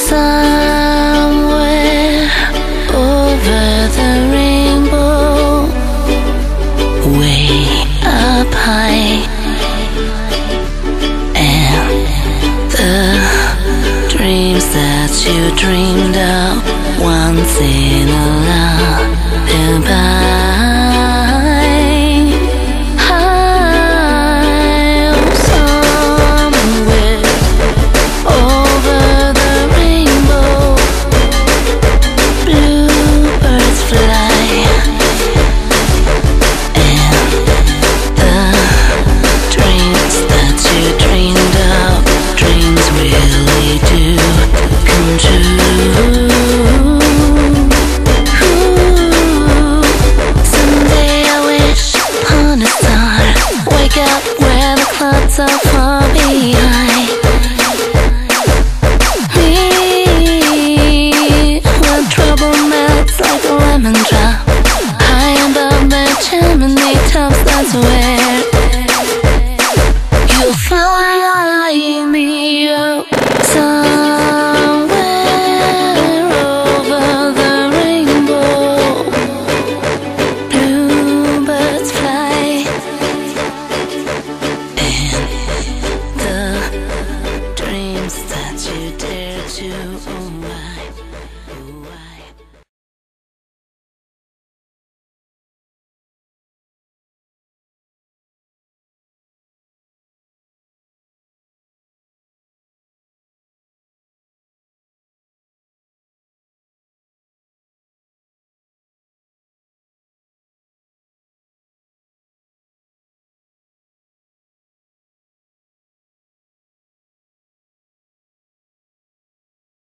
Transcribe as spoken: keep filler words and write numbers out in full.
Somewhere over the rainbow, way up high, and the dreams that you dreamed of once in a lullaby. So far behind me, when trouble melts like a lemon drop, high above the chimney tops, that's where you'll find me. Up somewhere over the rainbow, bluebirds fly, dreams that you dare to